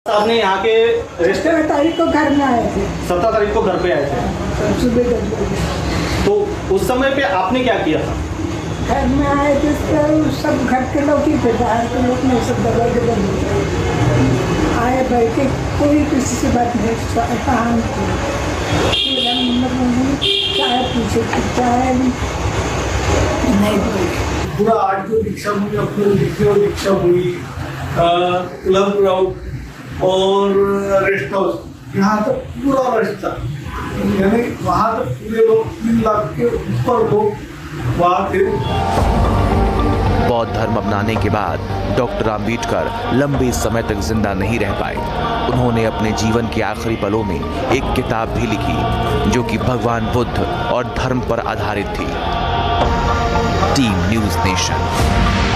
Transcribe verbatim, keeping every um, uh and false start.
आपने यहाँ के सत्रह तारीख को घर में आए थे। सत्रह तारीख को घर पे आए थे सुबह दस बजे। तो उस समय पे आपने क्या किया था? घर में आए थे तो सब घर के लोग ही थे, बाहर के लोग नहीं, सब दबा के बंद आए बैठे, कोई किसी से बात नहीं कहा। चाय पूछे चाय नहीं पूरा आठ जो दीक्षा हुई अपने लिखे और दीक्षा हुई क्लब ग्राउंड और रेस्ट हाउस, यहाँ तक पूरा रेस्ट था, यानी वहाँ तक पूरे लोग तीन लाख के ऊपर लोग वहाँ थे। बौद्ध धर्म अपनाने के बाद डॉक्टर आम्बेडकर लंबे समय तक जिंदा नहीं रह पाए। उन्होंने अपने जीवन के आखिरी पलों में एक किताब भी लिखी जो कि भगवान बुद्ध और धर्म पर आधारित थी। Team News nation.